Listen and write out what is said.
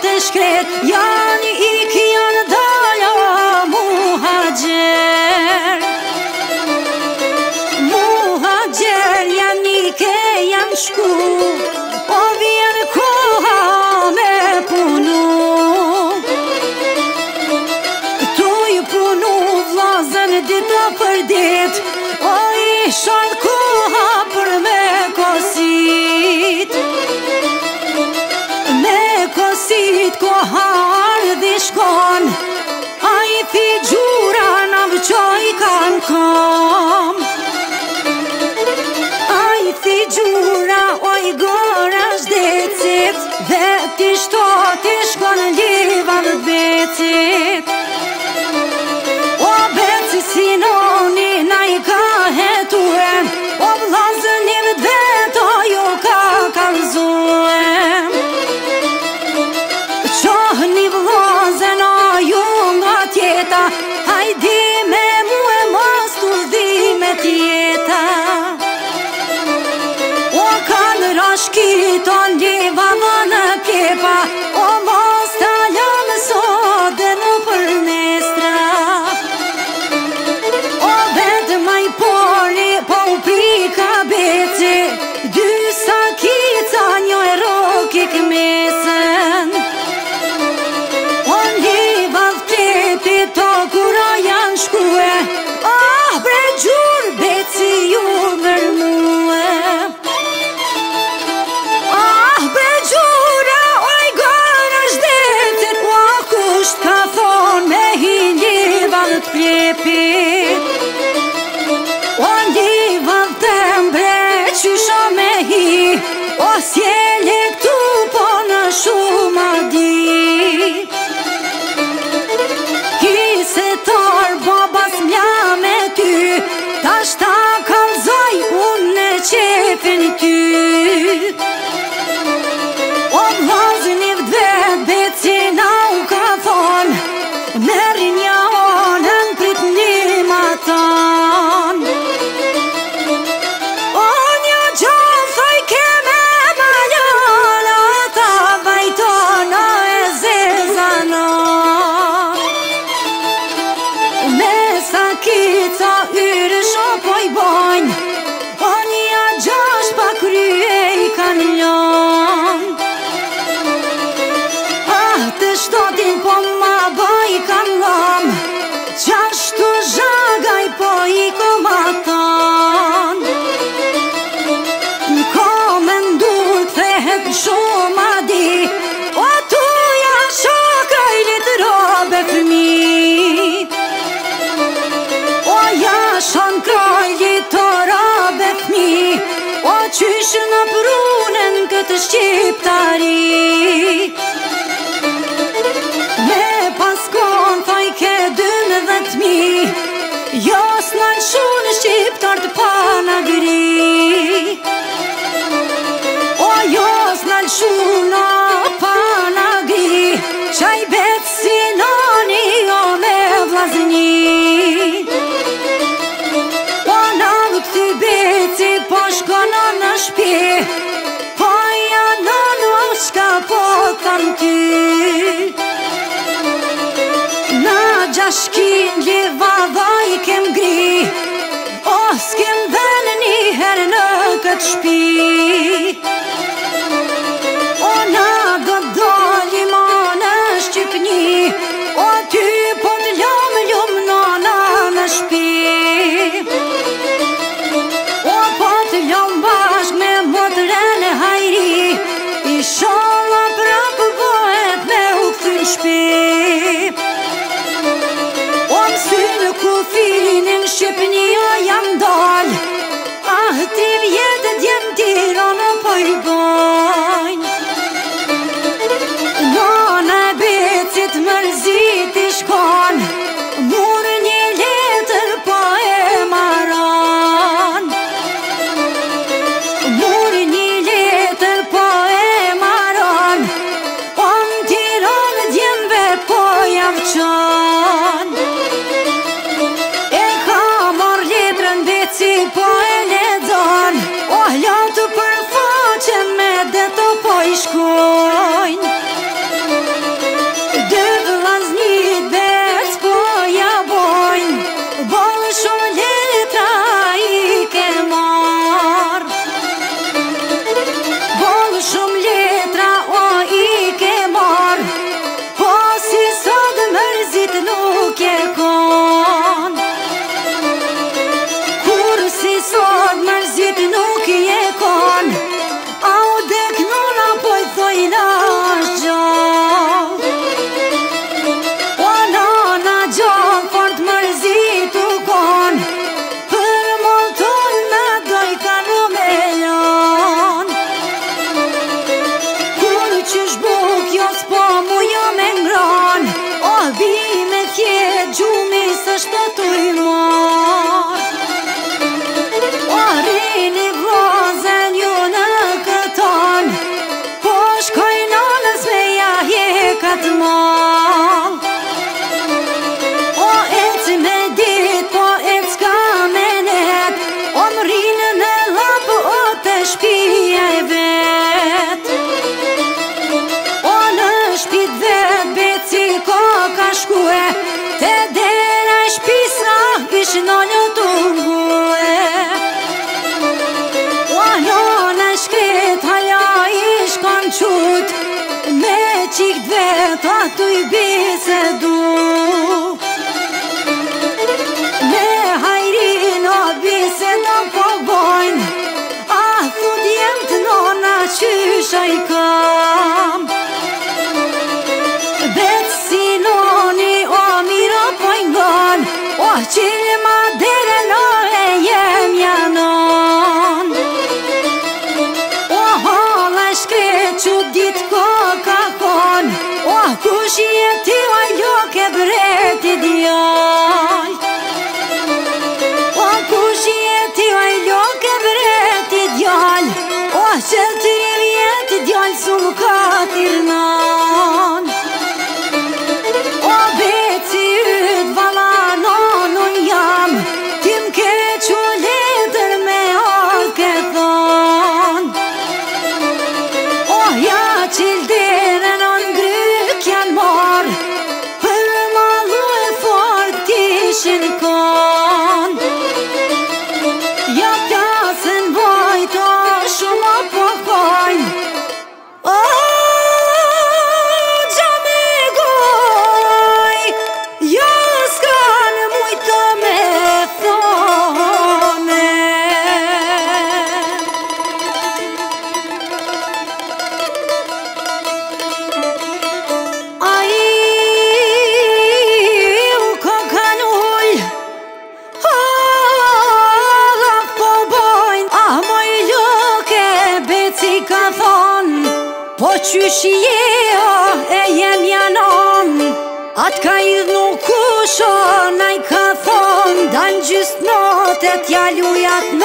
dhe shkret, janë iki janë dalë muhagjer. Muhagjer janë ike janë shku, o vjen koha me punu. Tu i punu vlazën dita për dit, o i shal koha për me kosit. Me kosit koha ardhi shkon, a i thi gjura në vëqoj kanë kam. A i thi gjura oj gora shdecit, dhe ti shtoti shkon livan becit. O beci sinoni na i ka hetue, o vlazën i vëdveto ju ka kalzue. Qohni vlazën a ju nga tjeta, hajdi me mu e mos t'u dhime tjeta. O kanë rashkito liva më në pjepa, o mos t'a jam sot dhe në për nestra. O vetë maj pori po u pika beci, dy sakica një e roki këmesën. O liva vtepi to kura janë shkue, ah bre gjur beci ju mërmue. Ah bre gjura oj gara shdecet, o kusht ka thon me hi liva vtepit. O liva vtembre qysha me hi, o sjele këtu po në shumë adi. Hisetar babas mja me ty, tash ta kalzoj unë në qefin ty. O vlazën i vdvet beci na u ka thon, merri një onën prit një matan. O një gjallë thoj keme maljana, ta vajtona e zezana. Me sakica yrë shopoj bojnë, o një gjash pa krye i kanë ljon. Ah, të shtotin po ma baj kanë lom, qashtu zhagaj po i komatan. Në komen dur thehet shumë adi, o tuja shokaj litë robe fëmi. O jashon krojli të robe fëmi, o qysh në prunën këtë shqiptari. Me paskon thoj ke 12.000, jos në shunë shqiptar të panagri. O jos në shunë panagri, qaj bet sinoni o me vlazni. O në këti beci po shkono në shpi, po janë në shka po thanë ty. Na gjashkin liva vaj kem gri, o s'kem dhenë një herë në këtë shpi. O na godoli ma në Shqipni, o ty po t'ljom ljumë nona në shpi. O po t'ljom bashk me motren e hajri, i sholla prapë bëhet me u këthyn shpi. O mësynë ku finin Shqipni o jam dal, ah ti vjetë djem tira në po i bojnë. Nona e becit mërzit i shkon, murë një letër po e maran. Murë një letër po e maran, o në tiron djemve po jam qan. E ka mor letrën beci po e ledzon, o latë për faqe me deto po i shkojnë. shkue te dera shpisa ish nonjo tungue nona shkret halja ish kon qut me qik dvet atu i bisedu me hajrin o bisedu po bojn a thut jem të nona qysha i kam bet si noni o miro pojngon o qilë ma dere no e jem janon o hola shkret që dit ko ka kon o kush je ti o loke breti djall o kush je ti o loke breti djall o që të vjet djall su ka tirnan o beci yt vala nonun jam tim ke që letër me orë ke thon o ja qil dere non gryk janë mor për malu e fort tishin kon ja plasën vojto shumë po kojn o gjame goj ja s'kan mujto me thone u kokanull po bojn moj loke beci ka thon po qysh je e jem janon at ka idhnu kusho na i ka thon dan gjysë notet ja lujat